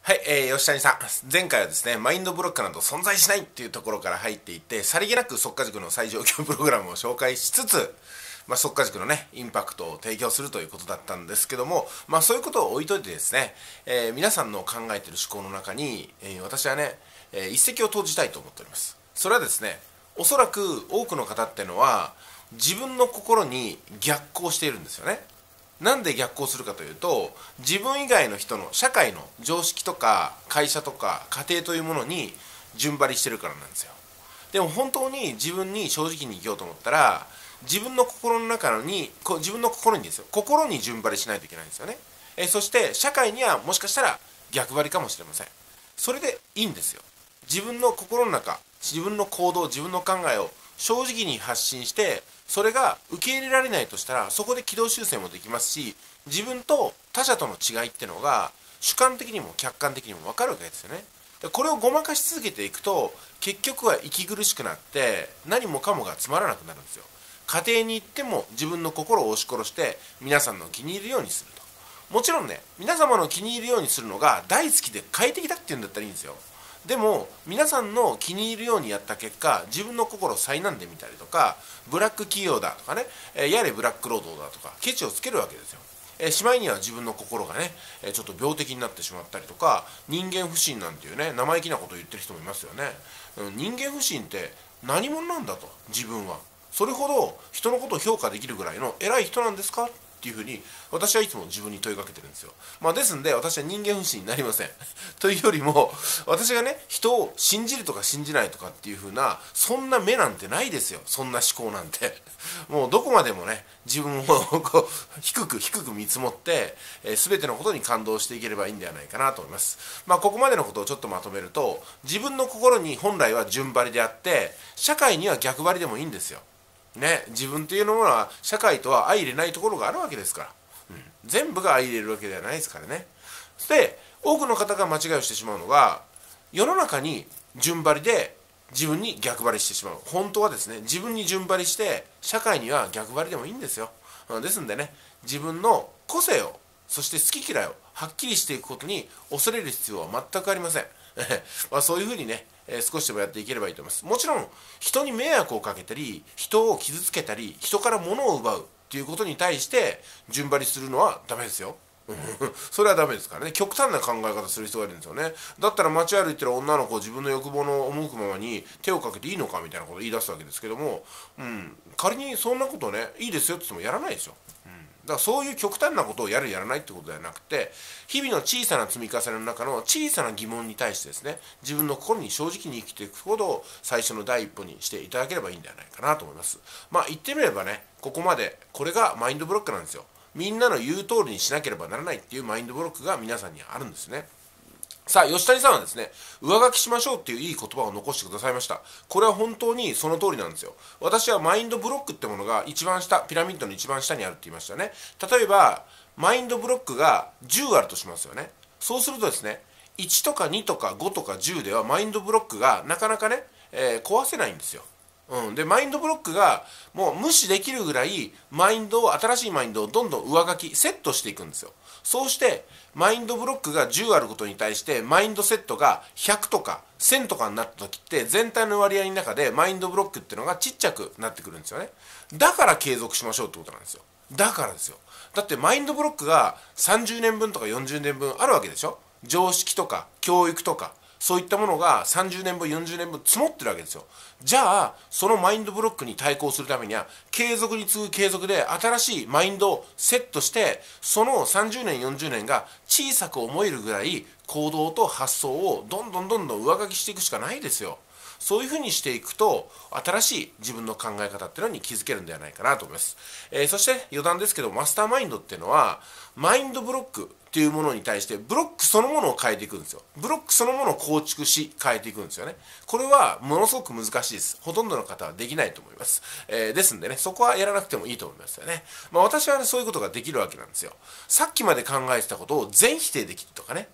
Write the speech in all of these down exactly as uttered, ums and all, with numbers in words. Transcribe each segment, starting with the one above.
はい、えー、吉谷さん。前回はですね、マインドブロックなど存在しないっていうところから入っていって、さりげなく速稼塾の最上級プログラムを紹介しつつ、まあ、速稼塾のね、インパクトを提供するということだったんですけども、まあ、そういうことを置いといてですね、えー、皆さんの考えている思考の中に、えー、私はね、えー、一石を投じたいと思っております。それはですね、おそらく多くの方っていうのは、自分の心に逆行しているんですよね。なんで逆行するかというと、自分以外の人の社会の常識とか会社とか家庭というものに順張りしてるからなんですよ。でも本当に自分に正直に生きようと思ったら、自分の心の中にこ自分の心にですよ、心に順張りしないといけないんですよね。えそして社会にはもしかしたら逆張りかもしれません。それでいいんですよ。自分の心の中、自分の行動、自分の考えを正直に発信して、それが受け入れられないとしたら、そこで軌道修正もできますし、自分と他者との違いってのが主観的にも客観的にも分かるわけですよね。でこれをごまかし続けていくと、結局は息苦しくなって何もかもがつまらなくなるんですよ。家庭に行っても自分の心を押し殺して皆さんの気に入るようにすると。もちろんね、皆様の気に入るようにするのが大好きで快適だっていうんだったらいいんですよ。でも皆さんの気に入るようにやった結果、自分の心を災難で見たりとか、ブラック企業だとかね、えやれブラック労働だとかケチをつけるわけですよ。えしまいには自分の心がね、えちょっと病的になってしまったりとか、人間不信なんていうね、生意気なことを言ってる人もいますよね。うん、人間不信って何者なんだと。自分はそれほど人のことを評価できるぐらいの偉い人なんですかっていうふうに私はいつも自分に問いかけてるんですよ。まあ、ですんで私は人間不信になりませんというよりも、私がね、人を信じるとか信じないとかっていうふうな、そんな目なんてないですよ。そんな思考なんてもうどこまでもね、自分をこう低く低く見積もって、えー、全てのことに感動していければいいんではないかなと思います。まあ、ここまでのことをちょっとまとめると、自分の心に本来は順張りであって、社会には逆張りでもいいんですよね。自分というのは社会とは相入れないところがあるわけですから、うん、全部が相入れるわけではないですからね。で、多くの方が間違いをしてしまうのが、世の中に順張りで自分に逆張りしてしまう。本当はですね、自分に順張りして社会には逆張りでもいいんですよ。ですんでね、自分の個性を、そして好き嫌いをはっきりしていくことに恐れる必要は全くありませんまあそういうふうにね、えー、少しでもやっていければいいと思います。もちろん人に迷惑をかけたり、人を傷つけたり、人から物を奪うっていうことに対して順張りするのはダメですよそれはダメですからね。極端な考え方する人がいるんですよね。だったら街歩いてる女の子を自分の欲望の赴くままに手をかけていいのかみたいなことを言い出すわけですけども、うん、仮にそんなことね、いいですよって言ってもやらないでしょ。うん、だからそういう極端なことをやるやらないってことではなくて、日々の小さな積み重ねの中の小さな疑問に対してですね、自分の心に正直に生きていくことを最初の第一歩にしていただければいいんではないかなと思います。まあ言ってみればね、ここまでこれがマインドブロックなんですよ。みんなの言う通りにしなければならないっていうマインドブロックが皆さんにあるんですね。さあ、吉谷さんはですね、上書きしましょうっていういい言葉を残してくださいました。これは本当にその通りなんですよ。私はマインドブロックってものが一番下、ピラミッドの一番下にあるって言いましたよね。例えば、マインドブロックがじゅうあるとしますよね。そうするとですね、いちとかにとかごとかじゅうではマインドブロックがなかなかね、えー、壊せないんですよ。うん、でマインドブロックがもう無視できるぐらいマインドを新しいマインドをどんどん上書きセットしていくんですよ。そうしてマインドブロックがじゅうあることに対してマインドセットがひゃくとかせんとかになった時って、全体の割合の中でマインドブロックっていうのがちっちゃくなってくるんですよね。だから継続しましょうってことなんですよ。だからですよ。だってマインドブロックがさんじゅうねんぶんとかよんじゅうねんぶんあるわけでしょ。常識とか教育とかそういったものがさんじゅうねんぶんよんじゅうねんぶん積もってるわけですよ。じゃあそのマインドブロックに対抗するためには、継続に次ぐ継続で新しいマインドをセットして、そのさんじゅうねんよんじゅうねんが小さく思えるぐらい行動と発想をどんどんどんどん上書きしていくしかないですよ。そういうふうにしていくと、新しい自分の考え方っていうのに気づけるんではないかなと思います。えー、そして余談ですけど、マスターマインドっていうのはマインドブロックっていうものに対してブロックそのものを変えていくんですよ。ブロックそのものを構築し変えていくんですよね。これはものすごく難しいです。ほとんどの方はできないと思います。えー、ですんでね、そこはやらなくてもいいと思いますよね。まあ私はね、そういうことができるわけなんですよ。さっきまで考えてたことを全否定できるとかね。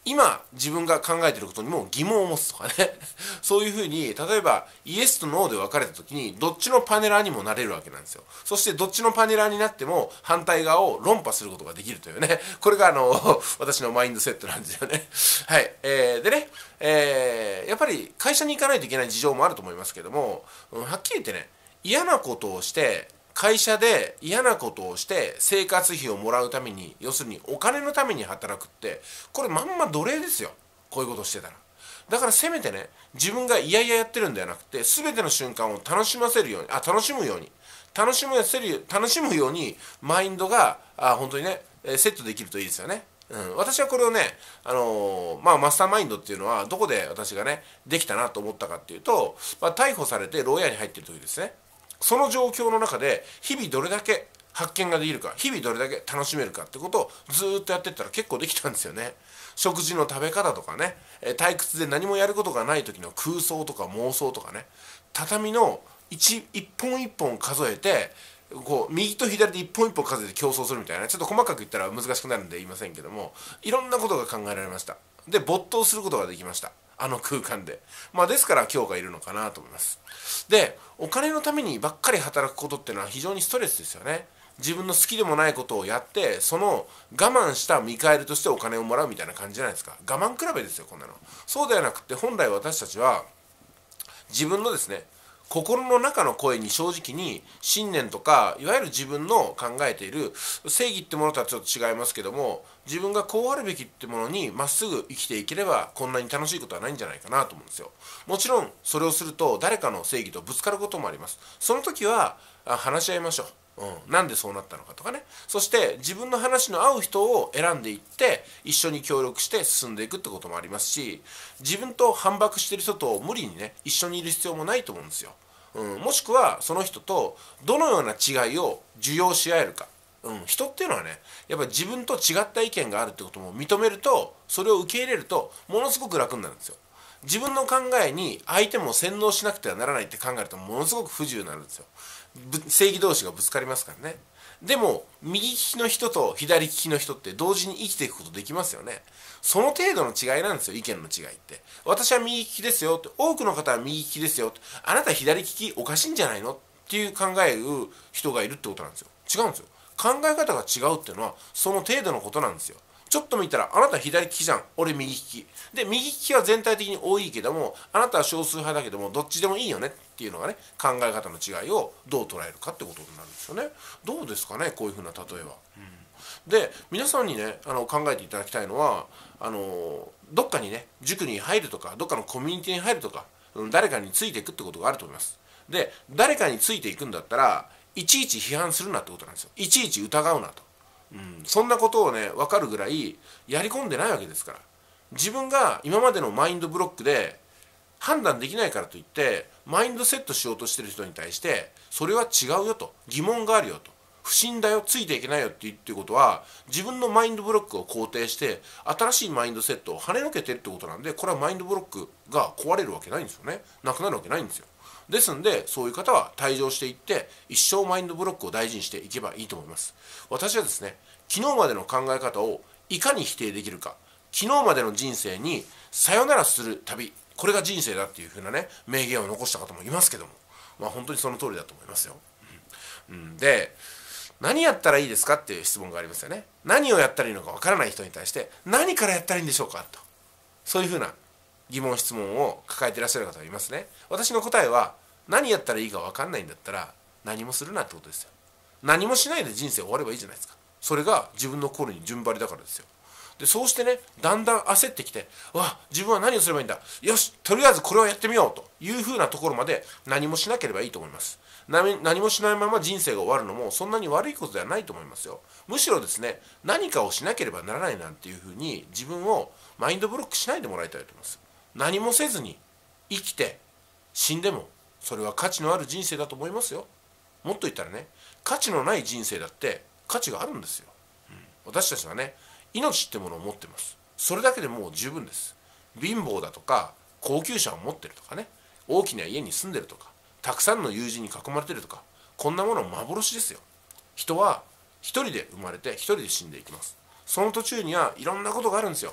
今自分が考えていることにも疑問を持つとかねそういうふうに、例えばイエスとノーで分かれた時にどっちのパネラーにもなれるわけなんですよ。そしてどっちのパネラーになっても反対側を論破することができるというね、これがあの私のマインドセットなんですよねはい、えー、でね、えー、やっぱり会社に行かないといけない事情もあると思いますけども、うん、はっきり言ってね、嫌なことをして会社で嫌なことをして生活費をもらうために、要するにお金のために働くって、これまんま奴隷ですよ、こういうことをしてたら。だからせめてね、自分が嫌々やってるんではなくて、全ての瞬間を楽しませるように、あ楽しむように楽しむせる楽しむようにマインドがあ本当にねセットできるといいですよね。うん、私はこれをね、あのーまあ、マスターマインドっていうのはどこで私がねできたなと思ったかっていうと、まあ、逮捕されて牢屋に入っている時ですね。その状況の中で日々どれだけ発見ができるか、日々どれだけ楽しめるかってことをずーっとやってったら結構できたんですよね。食事の食べ方とかね、退屈で何もやることがない時の空想とか妄想とかね、畳の 一, 一本一本数えてこう右と左で一本一本数えて競争するみたいな、ちょっと細かく言ったら難しくなるんで言いませんけども、いろんなことが考えられました。で没頭することができました、あの空間で。まあですから今日がいるのかなと思います。でお金のためにばっかり働くことっていうのは非常にストレスですよね。自分の好きでもないことをやって、その我慢した見返りとしてお金をもらうみたいな感じじゃないですか。我慢比べですよこんなの。そうではなくて、本来私たちは自分のですね心の中の声に正直に、信念とかいわゆる自分の考えている正義ってものとはちょっと違いますけども、自分がこうあるべきってものにまっすぐ生きていければ、こんなに楽しいことはないんじゃないかなと思うんですよ。もちろんそれをすると誰かの正義とぶつかることもあります。その時は話し合いましょう。うん、なんでそうなったのかとかね。そして自分の話の合う人を選んでいって一緒に協力して進んでいくってこともありますし、自分と反駁してる人と無理にね一緒にいる必要もないと思うんですよ。うん、もしくはその人とどのような違いを受容し合えるか。うん、人っていうのはね、やっぱり自分と違った意見があるってことも認めると、それを受け入れるとものすごく楽になるんですよ。自分の考えに相手も洗脳しなくてはならないって考えるとものすごく不自由になるんですよ。正義同士がぶつかりますからね。でも右利きの人と左利きの人って同時に生きていくことできますよね。その程度の違いなんですよ、意見の違いって。私は右利きですよって、多くの方は右利きですよって、あなた左利きおかしいんじゃないのっていう考える人がいるってことなんですよ。違うんですよ。考え方が違うっていうのはその程度のことなんですよ。ちょっと見たらあなた左利きじゃん、俺右利きで、右利きは全体的に多いけどもあなたは少数派だけどもどっちでもいいよねっていうのがね、考え方の違いをどう捉えるかってことになるんですよね。どうですかね、こういうふうな例えは。うん、で皆さんにねあの考えていただきたいのは、あのどっかにね塾に入るとか、どっかのコミュニティに入るとか、誰かについていくってことがあると思います。で誰かについていくんだったらいちいち批判するなってことなんですよ。いちいち疑うなと。うん、そんなことをね分かるぐらいやり込んでないわけですから。自分が今までのマインドブロックで判断できないからといってマインドセットしようとしてる人に対して、それは違うよと、疑問があるよと、不信だよ、ついていけないよって言っていうことは、自分のマインドブロックを肯定して新しいマインドセットを跳ねのけてるってことなんで、これはマインドブロックが壊れるわけないんですよね。なくなるわけないんですよ。ですんでそういう方は退場していって一生マインドブロックを大事にしていけばいいと思います。私はですね、昨日までの考え方をいかに否定できるか、昨日までの人生にさよならする旅、これが人生だっていう風なね名言を残した方もいますけども、まあ本当にその通りだと思いますよ。うん、で何やったらいいですかっていう質問がありますよね。何をやったらいいのかわからない人に対して何からやったらいいんでしょうかと、そういう風な疑問質問を抱えていらっしゃる方がいますね。私の答えは、何やったらいいか分かんないんだったら何もするなってことですよ。何もしないで人生終わればいいじゃないですか。それが自分の心に順張りだからですよ。でそうしてね、だんだん焦ってきて、わ自分は何をすればいいんだ、よしとりあえずこれをやってみようというふうなところまで何もしなければいいと思います。何, 何もしないまま人生が終わるのもそんなに悪いことではないと思いますよ。むしろですね、何かをしなければならないなんていうふうに自分をマインドブロックしないでもらいたいと思います。何もせずに生きて死んでもそれは価値のある人生だと思いますよ。もっと言ったらね、価値のない人生だって価値があるんですよ。うん、私たちはね、命ってものを持ってます。それだけでもう十分です。貧乏だとか高級車を持ってるとかね、大きな家に住んでるとか、たくさんの友人に囲まれてるとか、こんなもの幻ですよ。人は一人で生まれて一人で死んでいきます。その途中にはいろんなことがあるんですよ。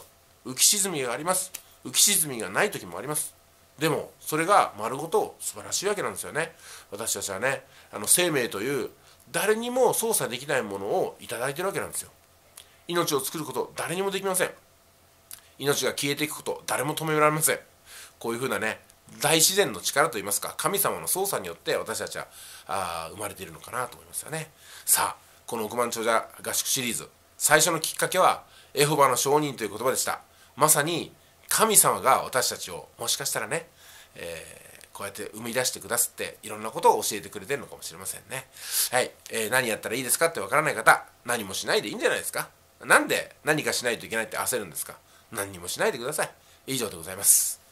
浮き沈みがあります。浮き沈みがない時もあります。でもそれが丸ごと素晴らしいわけなんですよね。私たちはね、あの生命という誰にも操作できないものをいただいてるわけなんですよ。命を作ること誰にもできません。命が消えていくこと誰も止められません。こういうふうなね、大自然の力といいますか、神様の操作によって私たちはあ生まれているのかなと思いますよね。さあ、この億万長者合宿シリーズ、最初のきっかけはエホバの証人という言葉でした。まさに神様が私たちをもしかしたらね、えー、こうやって生み出してくださっていろんなことを教えてくれてるのかもしれませんね。はい、えー、何やったらいいですかってわからない方、何もしないでいいんじゃないですか。なんで何かしないといけないって焦るんですか。何にもしないでください。以上でございます。